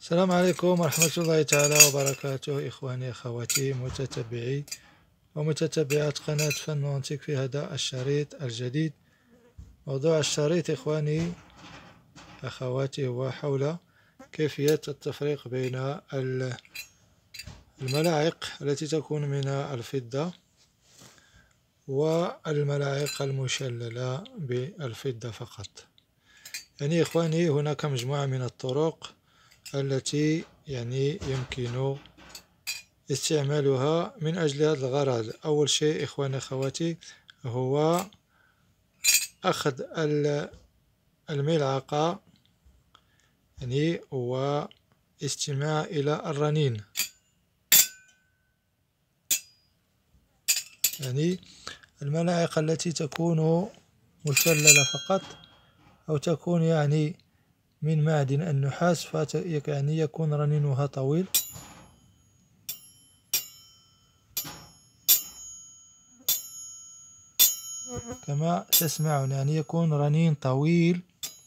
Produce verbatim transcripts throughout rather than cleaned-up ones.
السلام عليكم ورحمة الله تعالى وبركاته، إخواني أخواتي متتبعي ومتتبعات قناة فنونتك في هذا الشريط الجديد. موضوع الشريط إخواني أخواتي هو حول كيفية التفريق بين الملاعق التي تكون من الفضة والملاعق المشللة بالفضة فقط. يعني إخواني هناك مجموعة من الطرق التي يعني يمكن استعمالها من أجل هذا الغرض. أول شيء إخواني أخواتي هو أخذ الملعقة يعني واستماع إلى الرنين، يعني الملاعق التي تكون مشللة فقط أو تكون يعني من معدن النحاس يعني يكون رنينها طويل، كما تسمعون يعني يكون رنين طويل.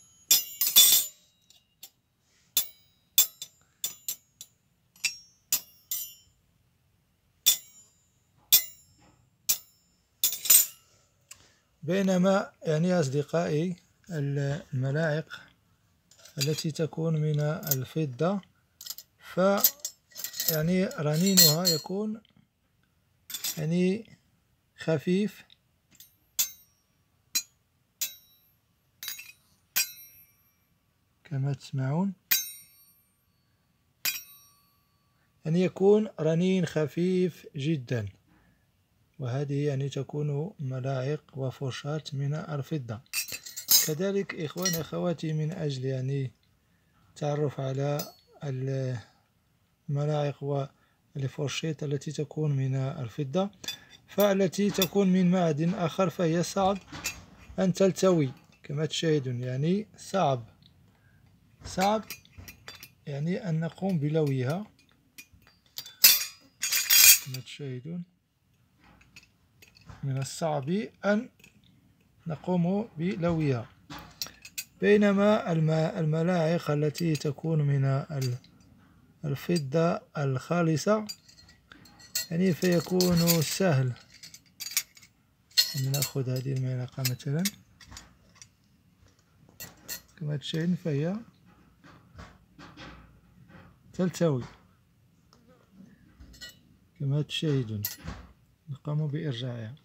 بينما يعني أصدقائي الملاعق التي تكون من الفضة ف يعني رنينها يكون يعني خفيف كما تسمعون، يعني يكون رنين خفيف جدا. وهذه يعني تكون ملاعق وفرشات من الفضة. كذلك إخواني أخواتي من أجل يعني التعرف على الملاعق والفرشات التي تكون من الفضة، فالتي تكون من معدن آخر فهي صعب أن تلتوي كما تشاهدون، يعني صعب صعب يعني أن نقوم بلويها كما تشاهدون، من الصعب أن نقوم بلويها. بينما الملاعق التي تكون من الفضة الخالصة يعني فيكون سهل أن نأخذ هذه الملعقة مثلا كما تشاهدون، فهي تلتوي كما تشاهدون. نقوم بإرجاعها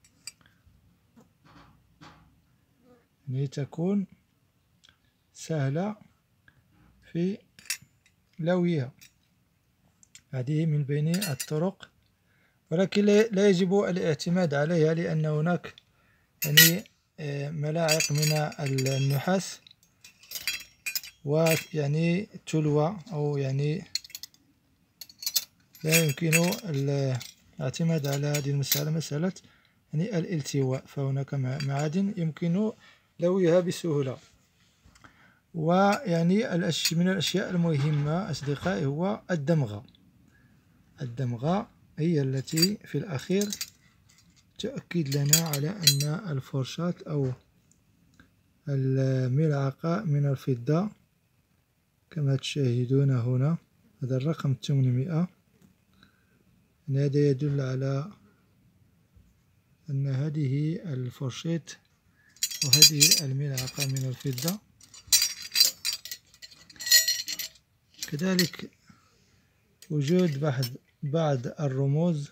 يعني تكون سهلة في لويها. هذه من بين الطرق، ولكن لا يجب الاعتماد عليها، لأن هناك يعني ملاعق من النحاس ويعني تلوى أو يعني لا يمكن الاعتماد على هذه المسألة، مسألة يعني الالتواء، فهناك معادن يمكن لويها بسهولة. ويعني من الأشياء المهمة أصدقائي هو الدمغة. الدمغة هي التي في الأخير تؤكد لنا على أن الفرشاة أو الملعقة من الفضة كما تشاهدون هنا. هذا الرقم ثمانمائة، هذا يدل على أن هذه الفرشاة وهذه الملعقة من الفضة. كذلك وجود بعض بعض الرموز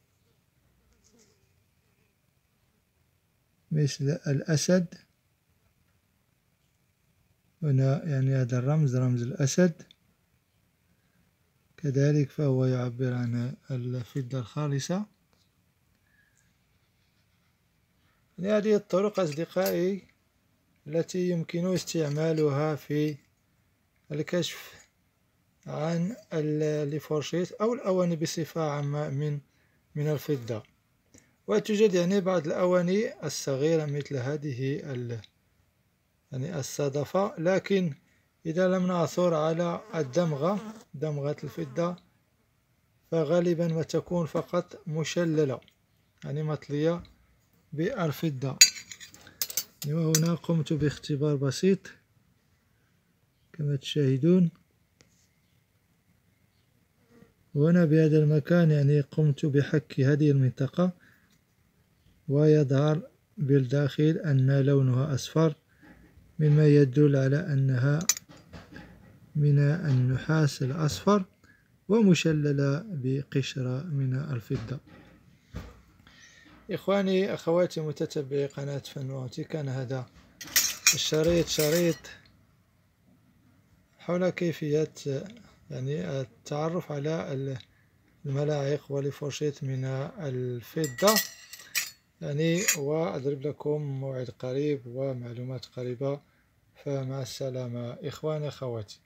مثل الأسد هنا، يعني هذا الرمز رمز الأسد، كذلك فهو يعبر عن الفضة الخالصة. هذه الطرق أصدقائي التي يمكن استعمالها في الكشف عن الفرشاة أو الأواني بصفة عامة من من الفضة. وتوجد يعني بعض الأواني الصغيرة مثل هذه يعني الصدفة، لكن إذا لم نعثر على الدمغة دمغة الفضة فغالبا ما تكون فقط مشللة يعني مطلية بالفضة. وهنا قمت باختبار بسيط كما تشاهدون، وهنا بهذا المكان يعني قمت بحك هذه المنطقة، ويظهر بالداخل أن لونها أصفر، مما يدل على أنها من النحاس الأصفر ومشللة بقشرة من الفضة. إخواني أخواتي متتبعي قناة فنواتي، كان هذا الشريط شريط حول كيفية يعني التعرف على الملاعق والفرشيت من الفضة يعني، وأضرب لكم موعد قريب ومعلومات قريبة. فمع السلامة إخواني أخواتي.